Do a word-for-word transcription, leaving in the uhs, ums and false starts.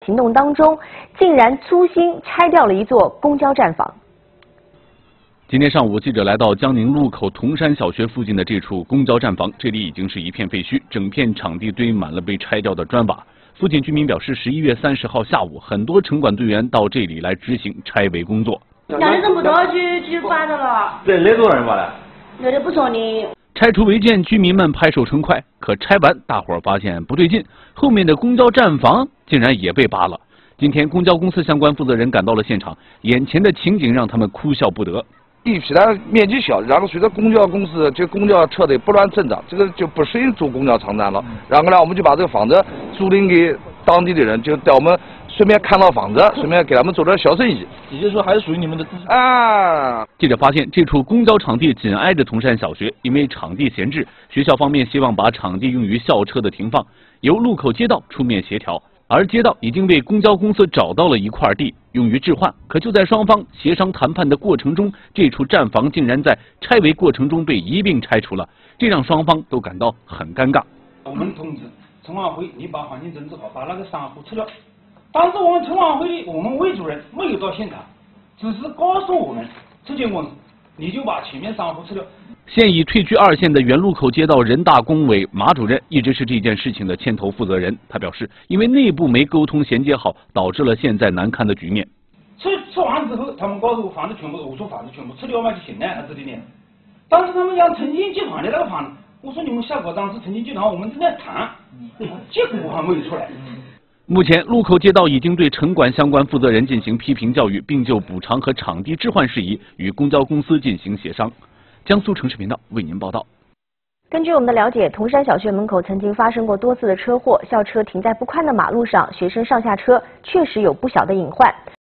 行动当中，竟然粗心拆掉了一座公交站房。 今天上午，记者来到江宁路口铜山小学附近的这处公交站房，这里已经是一片废墟，整片场地堆满了被拆掉的砖瓦。附近居民表示，十一月三十号下午，很多城管队员到这里来执行拆违工作。 两点钟不多就就搬的了。 对，那多人吧嘞？ 有的不错的。 拆除违建，居民们拍手称快。可拆完，大伙儿发现不对劲，后面的公交站房竟然也被扒了。今天，公交公司相关负责人赶到了现场，眼前的情景让他们哭笑不得。 地皮它面积小，然后随着公交公司这公交车的不断增长，这个就不适应做公交场站了。然后呢，我们就把这个房子租赁给当地的人，就带我们顺便看到房子，顺便给他们做点小生意。 也就是说，还是属于你们的啊。 记者发现，这处公交场地紧挨着铜山小学，因为场地闲置，学校方面希望把场地用于校车的停放，由路口街道出面协调。而街道已经为公交公司找到了一块地用于置换，可就在双方协商谈判的过程中，这处站房竟然在拆违过程中被一并拆除了，这让双方都感到很尴尬。 我们通知城管会，你把环境整治好，把那个商户撤了。当时我们城管会我们魏主任没有到现场，只是告诉我们这件问题，你就把前面商户撤了。 现已退居二线的原路口街道人大工委马主任一直是这件事情的牵头负责人。他表示，因为内部没沟通衔接好，导致了现在难堪的局面。 撤撤完之后，他们告诉我房子全部，我说房子全部撤掉嘛就行了，这里面。当时他们讲曾经集团的那个房子，我说你们下过当时曾经集团，我们正在谈，结果还没有出来。 目前，路口街道已经对城管相关负责人进行批评教育，并就补偿和场地置换事宜与公交公司进行协商。江苏城市频道为您报道。 根据我们的了解，铜山小学门口曾经发生过多次的车祸，校车停在不宽的马路上，学生上下车确实有不小的隐患。